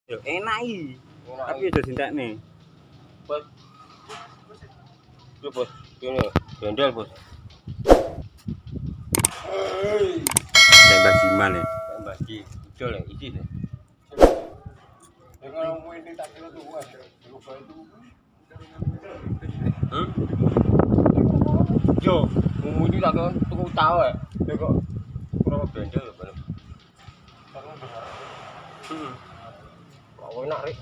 Yo enak iki. Tapi udah sintekne. Bos. Yo, Bos. Ini bendel, Bos. Tembak jiman ya. Tembak di idol ya, isi deh. Kalau mau ini tak kira tuh gua ada. Lupa itu. Yo, mau ini tak kira tuh tahu ya. Dia kok kurang bendel ya, Bang. Kok enak rek.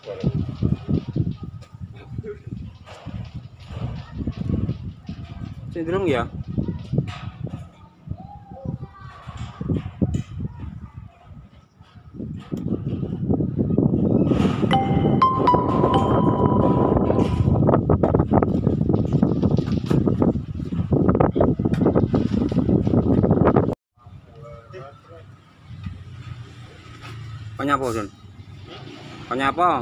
Cenderung ya. Konya apa, Don? Konya apa?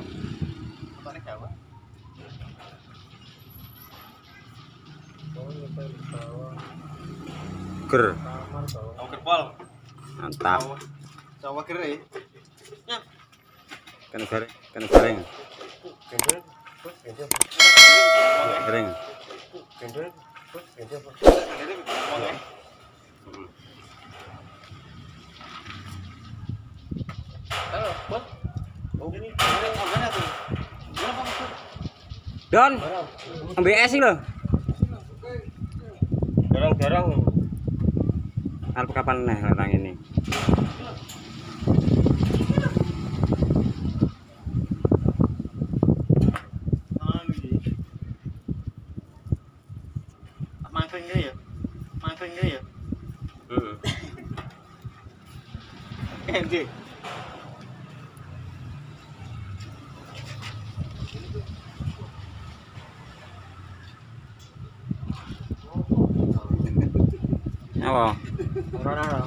Ger. Tahu kerpal. Mantap. Sawa kere. Ya. Kan goreng. Bendel, Bos, bendel. Goreng. Bendel, Bos, bendel. Halo, Bos. Oh, ini orangnya tuh. Berapa maksud? Don, ambil es sih lo. Garang-garang. Alp kapan nih orang ini? Mangkring ya? Mangkring ya? Ente. Apa? Ora.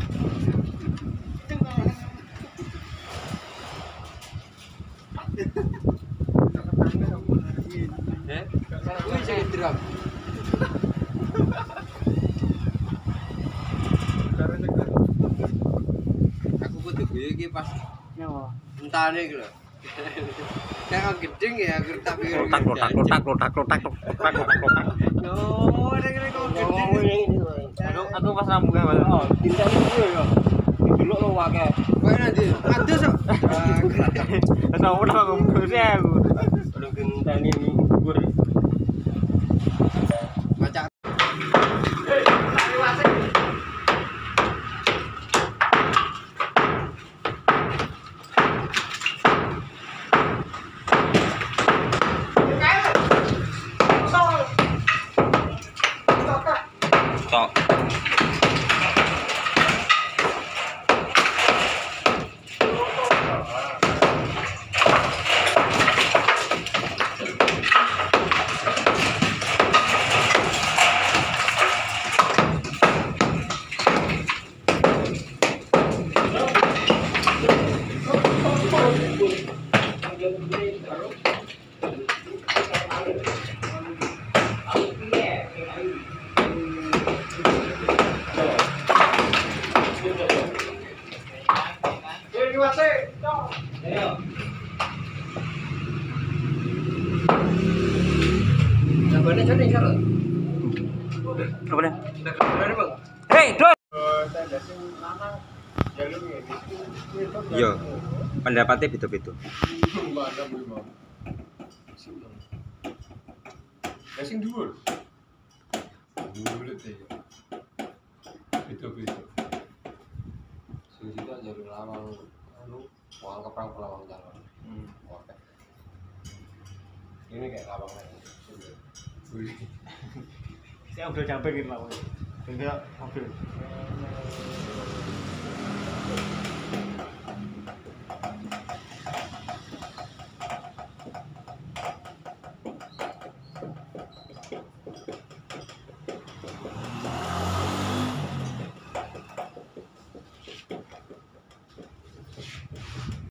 Aku kudu guyu iki pas Nyawa. entane iki lho. Nek kok gedeng ya aku tak pikir. Lotak. Oh, nek kok gedeng. Aku pas rambut kan, oh, tinta itu ya. Dulu lo wae. Kowe nanti adus kok. Tahu udah ngomong aku. Udah gentani gue. Macak. Tok. Jabane jane iki lho. Apa nih? Udah kebenaran, Bang. Hei, Don. Yo, pendapatnya beda-beda. Sing dhuwur. Dhuwur teh. Itu. Sing situ jalur lawang anu, wong keprang lawang jalan. Oke. Ini kayak lawang lagi. Saya udah capek gitu lah. Enggak mobil.